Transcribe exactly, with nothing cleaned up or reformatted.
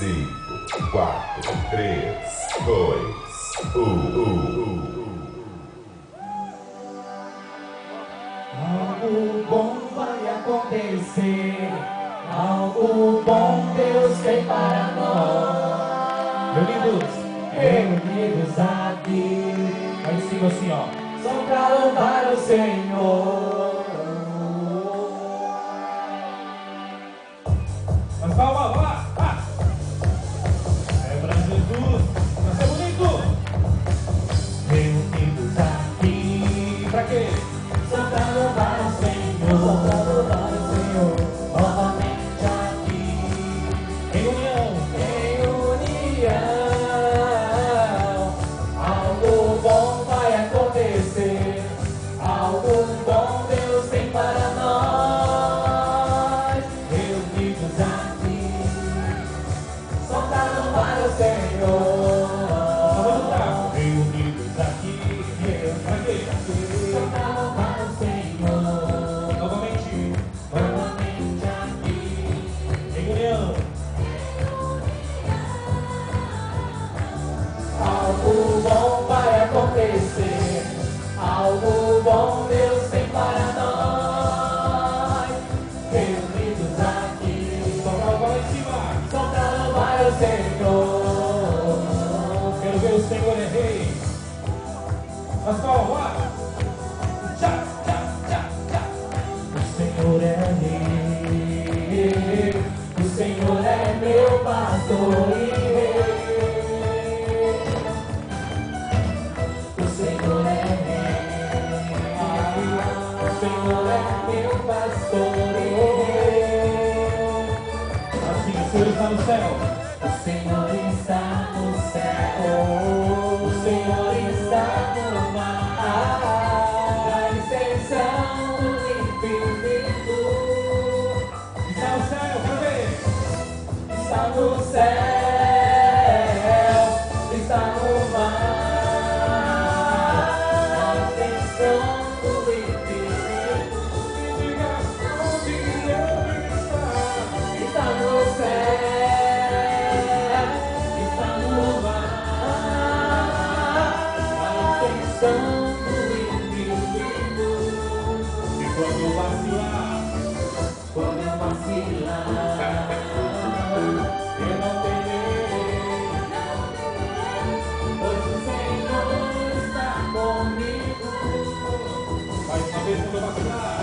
cinco, quatro, três, dois, um. Algo bom vai acontecer, algo bom Deus tem para nós. Reunidos, reunidos aqui, aí em cima assim ó, só para louvar o Senhor. Mas palma, vamos lá, ah. É pra Jesus, vai ser bonito. Reunidos aqui, pra quê? Só pra louvar o Senhor, só pra louvar o Senhor, novamente aqui, em união, em união, algo bom vai acontecer, algo bom Deus tem para nós, reunidos aqui, só pra louvar o Senhor, só vamos lá, reunidos aqui, pra quê? Só pra louvar o Senhor, novamente, novamente aqui, em união. Algo bom vai acontecer, algo bom Deus tem para nós, reunidos aqui, só pra louvar lá em cima, só pra louvar o Senhor. Quero ver o Senhor é rei. Mas palmas, vamos lá. Tchá, tchá, tchá, tchá. O Senhor é rei, o Senhor é meu pastor e rei. O Senhor é rei, o Senhor é meu pastor e rei. Assim, o Senhor está no céu. O Senhor está no céu, o Senhor está no mar, na extensão do infinito. Está no céu, pra ver. Está no céu, está no mar, na extensão do infinito. Diga onde ele está. Está no céu, está no mar, na extensão do infinito. E quando eu vacilar, quando eu vacilar, eu não temerei, pois o Senhor está comigo. Mais uma vez quando eu vacilar.